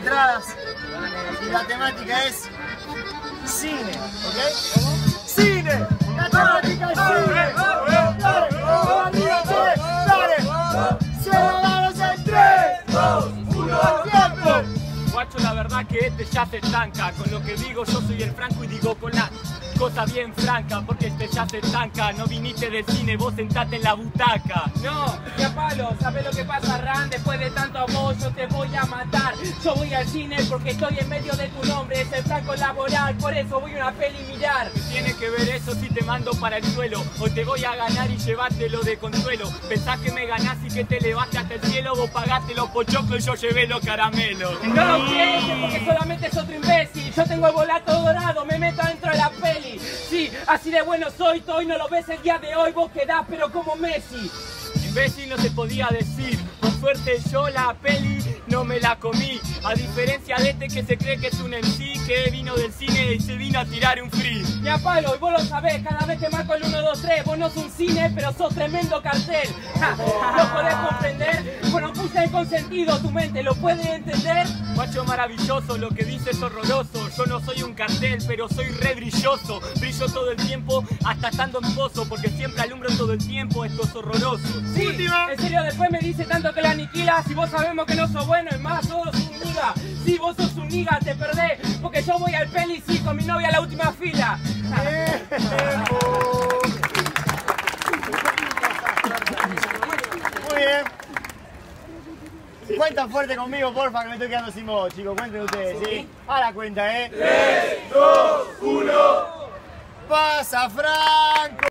entradas y la temática es cine, ¿ok? ¡Cine! ¡La temática es cine! ¡Dale! ¡Se lo damos en 3, 2, 1, ¡tiempo! Guacho, la verdad que este ya se estanca. Con lo que digo yo soy el Franco y digo con la cosa bien franca, porque este ya se estanca. No viniste del cine, vos sentate en la butaca. No, ya palo, ¿sabes lo que pasa, Ran? Después de tanto amor yo te voy a matar. Yo voy al cine porque estoy en medio de tu nombre, es el Franco laboral, por eso voy a una peli mirar. ¿Qué tiene que ver eso si te mando para el suelo? O te voy a ganar y llevártelo de consuelo. Pensás que me ganás y que te elevaste hasta el cielo. Vos pagaste los pochoclos y yo llevé los caramelos. No lo crees porque solamente es otro imbécil. Yo tengo el volato dorado, me meto dentro de la peli. Sí, así de bueno soy, no lo ves el día de hoy, vos quedás pero como Messi. Imbécil no se podía decir, por suerte yo la peli no me la comí. A diferencia de este que se cree que es un MC, que vino del cine y se vino a tirar un free. Ni a palo, y vos lo sabés, cada vez que marco el 1, 2, 3, vos no sos un cine, pero sos tremendo cartel. ¿Lo podés comprender? Bueno, puse en consentido, tu mente lo puede entender. Guacho maravilloso, lo que dices es horroroso. Yo no soy un cartel, pero soy re brilloso. Brillo todo el tiempo, hasta estando en pozo, porque siempre alumbro todo el tiempo, esto es horroroso. Sí, en serio, después me dice tanto que la aniquila. Si vos sabemos que no sos bueno, es más, sos un niga. Si vos sos un niga, te perdés, porque yo voy al peli, sí, con mi novia a la última fila. Muy bien. Cuentan fuerte conmigo, porfa, que me estoy quedando sin voz, chicos. Cuenten ustedes, ¿sí? A la cuenta, 3, 2, 1. ¡Pasa, Franco!